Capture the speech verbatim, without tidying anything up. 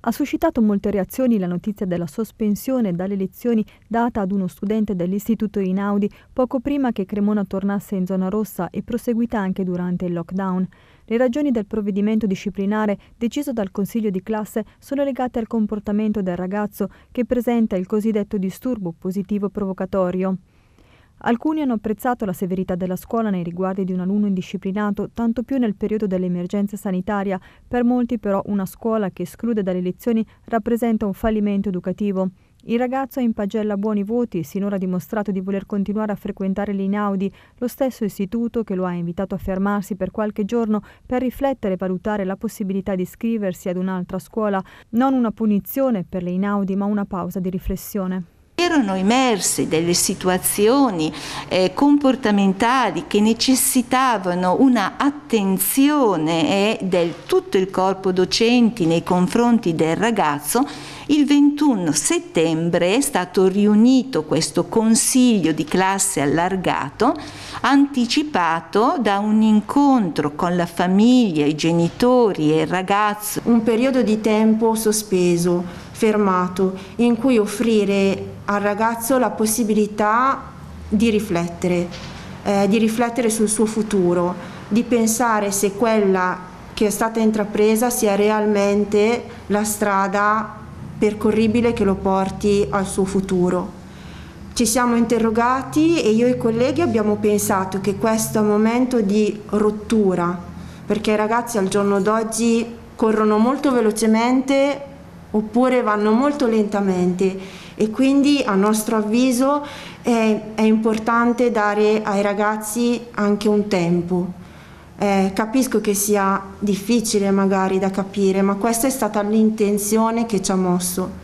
Ha suscitato molte reazioni la notizia della sospensione dalle lezioni data ad uno studente dell'istituto Einaudi poco prima che Cremona tornasse in zona rossa e proseguita anche durante il lockdown. Le ragioni del provvedimento disciplinare deciso dal consiglio di classe sono legate al comportamento del ragazzo che presenta il cosiddetto disturbo positivo provocatorio. Alcuni hanno apprezzato la severità della scuola nei riguardi di un alunno indisciplinato, tanto più nel periodo dell'emergenza sanitaria. Per molti però una scuola che esclude dalle lezioni rappresenta un fallimento educativo. Il ragazzo è in pagella buoni voti e sinora ha dimostrato di voler continuare a frequentare l'Einaudi, lo stesso istituto che lo ha invitato a fermarsi per qualche giorno per riflettere e valutare la possibilità di iscriversi ad un'altra scuola, non una punizione per l'Einaudi ma una pausa di riflessione. Erano emerse delle situazioni eh, comportamentali che necessitavano una attenzione eh, del tutto il corpo docenti nei confronti del ragazzo. Il ventuno settembre è stato riunito questo consiglio di classe allargato, anticipato da un incontro con la famiglia, i genitori e il ragazzo. Un periodo di tempo sospeso, fermato, in cui offrire al ragazzo la possibilità di riflettere, eh, di riflettere sul suo futuro, di pensare se quella che è stata intrapresa sia realmente la strada percorribile che lo porti al suo futuro. Ci siamo interrogati e io e i colleghi abbiamo pensato che questo è un momento di rottura, perché i ragazzi al giorno d'oggi corrono molto velocemente oppure vanno molto lentamente e quindi a nostro avviso è, è importante dare ai ragazzi anche un tempo. Eh, capisco che sia difficile magari da capire, ma questa è stata l'intenzione che ci ha mosso.